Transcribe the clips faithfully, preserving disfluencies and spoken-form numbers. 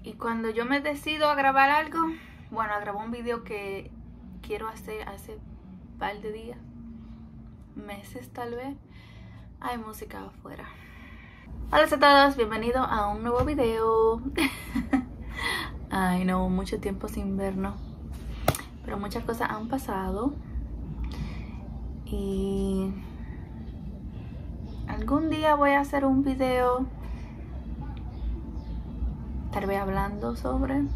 Y cuando yo me decido a grabar algo, bueno, a grabar un video que quiero hacer hace un par de días, meses tal vez, hay música afuera. Hola a todos, bienvenidos a un nuevo video. Ay no, mucho tiempo sin vernos, pero muchas cosas han pasado y algún día voy a hacer un video, tal vez hablando sobre um,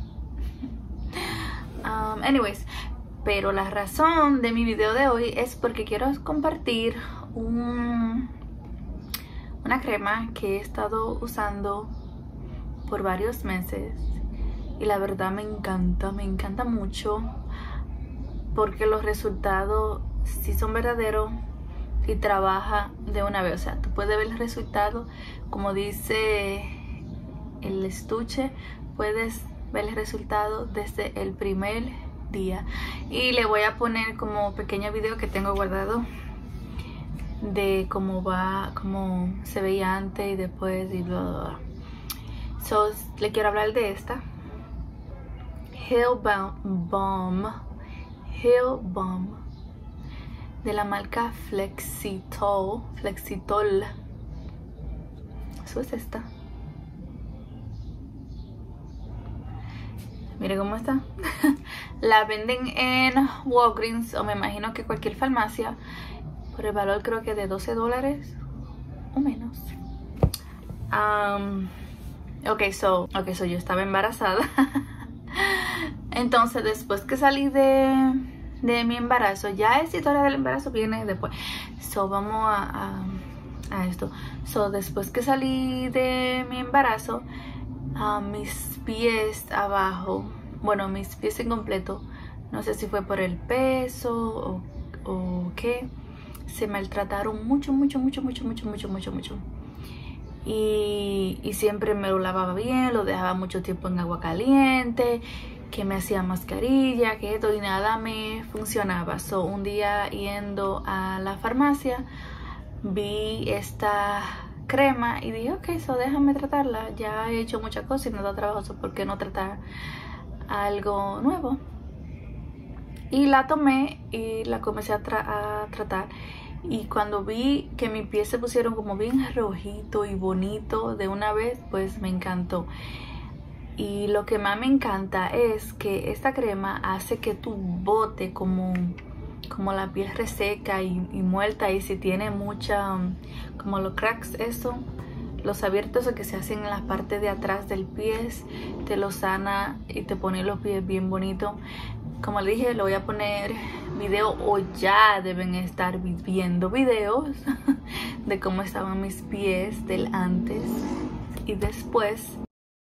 anyways, pero la razón de mi video de hoy es porque quiero compartir un, una crema que he estado usando por varios meses y la verdad me encanta, me encanta mucho porque los resultados sí son verdaderos y trabaja de una vez. O sea, tú puedes ver el resultado, como dice el estuche, puedes ver el resultado desde el primer día. Y le voy a poner como pequeño video que tengo guardado de cómo va, cómo se veía antes y después y bla bla bla. So, le quiero hablar de esta Heal Balm, Heal Balm de la marca Flexitol, Flexitol. Eso es esta. Mire cómo está. La venden en Walgreens o me imagino que cualquier farmacia por el valor creo que de doce dólares o menos. Um, ok, so, ok, so yo estaba embarazada. Entonces después que salí de, de mi embarazo, ya esa historia del embarazo viene después. So vamos a, a, a esto. So después que salí de mi embarazo, Uh, mis pies abajo, bueno, mis pies en completo, no sé si fue por el peso o, o qué, se maltrataron mucho, mucho, mucho, mucho, mucho, mucho, mucho, mucho. Y, y siempre me lo lavaba bien, lo dejaba mucho tiempo en agua caliente, que me hacía mascarilla, que esto y nada me funcionaba. So, un día yendo a la farmacia, vi esta crema y dije, ok, so déjame tratarla. Ya he hecho muchas cosas y no da trabajo, so ¿por qué no tratar algo nuevo? Y la tomé y la comencé a, tra a tratar. Y cuando vi que mis pies se pusieron como bien rojito y bonito de una vez, pues me encantó. Y lo que más me encanta es que esta crema hace que tu bote como como la piel reseca y, y muerta, y si tiene mucha um, como los cracks, eso, los abiertos que se hacen en la parte de atrás del pie, te lo sana y te pone los pies bien bonitos. Como le dije, le voy a poner video, o ya deben estar viendo videos de cómo estaban mis pies del antes y después.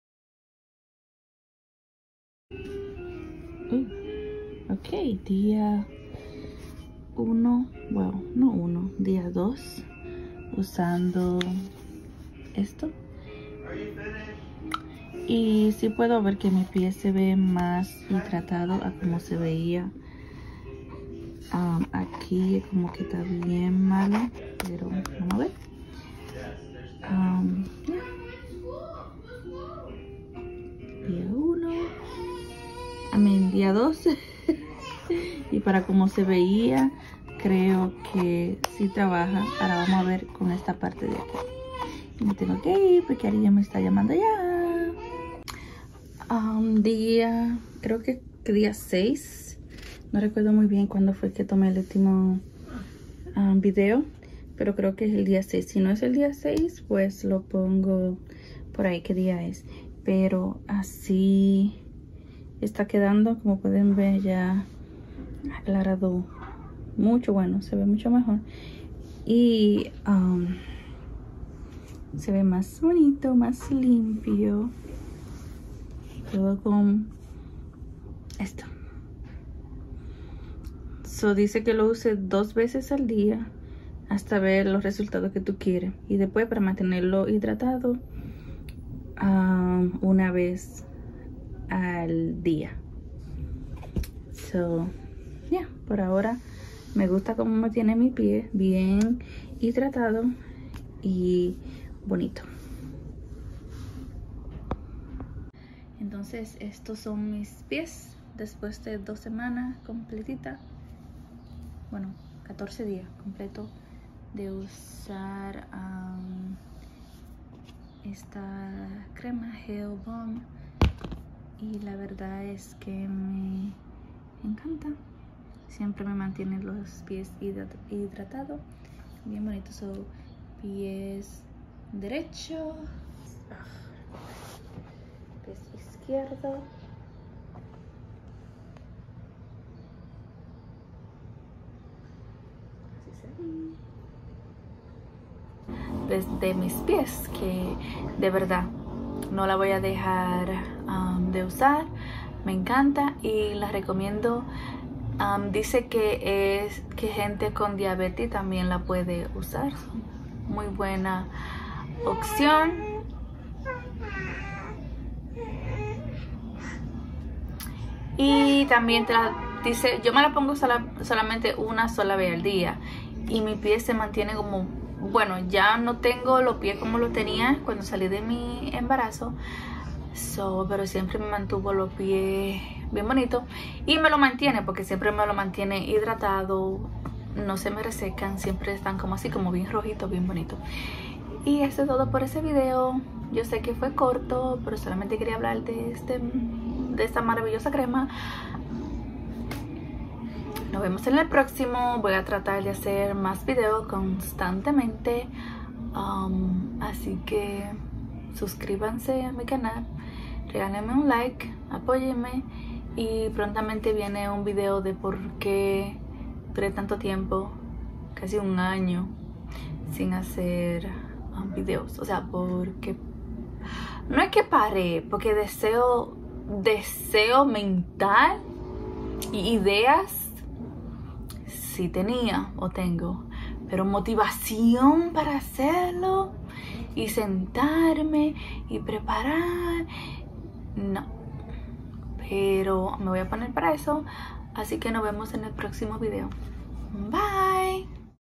Uh, ok, día uno, bueno, no uno, día dos usando esto. Y sí puedo ver que mi pie se ve más hidratado a como se veía um, aquí, como que está bien malo, pero vamos a ver. Um, yeah. Día uno, I mean, día dos. Y para como se veía, creo que sí trabaja. Ahora vamos a ver con esta parte de aquí. Y me tengo que ir porque Ari me está llamando ya. Um, día, creo que, que día seis. No recuerdo muy bien cuándo fue que tomé el último um, video, pero creo que es el día seis. Si no es el día seis, pues lo pongo por ahí qué día es. Pero así está quedando, como pueden ver, ya aclarado mucho, bueno, se ve mucho mejor y um, se ve más bonito, más limpio, todo con esto. So dice que lo use dos veces al día hasta ver los resultados que tú quieres, y después para mantenerlo hidratado um, una vez al día. So ya, yeah, por ahora me gusta cómo me tiene mi pie, bien hidratado y bonito. Entonces estos son mis pies después de dos semanas completita, bueno, catorce días completo de usar um, esta crema Gel Balm, y la verdad es que me encanta. Siempre me mantiene los pies hidratados, bien bonitos. Son pies derechos, pies izquierdo, desde mis pies, que de verdad no la voy a dejar um, de usar. Me encanta y la recomiendo. Um, dice que es que gente con diabetes también la puede usar. Muy buena opción. Y también te la dice, yo me la pongo sola, solamente una sola vez al día, y mi pie se mantiene como, bueno, ya no tengo los pies como los tenía cuando salí de mi embarazo, so, pero siempre me mantuvo los pies bien bonitos, y me lo mantiene porque siempre me lo mantiene hidratado, no se me resecan, siempre están como así, como bien rojitos, bien bonitos. Y eso es todo por ese video. Yo sé que fue corto, pero solamente quería hablar de este de esta maravillosa crema. Nos vemos en el próximo. Voy a tratar de hacer más videos constantemente, um, así que suscríbanse a mi canal, regálenme un like, apóyenme, y prontamente viene un video de por qué duré tanto tiempo, casi un año, sin hacer um, videos. O sea, porque no es que paré, porque deseo deseo mental y ideas sí tenía o tengo, pero motivación para hacerlo y sentarme y preparar, no. Pero me voy a poner para eso, así que nos vemos en el próximo video. Bye.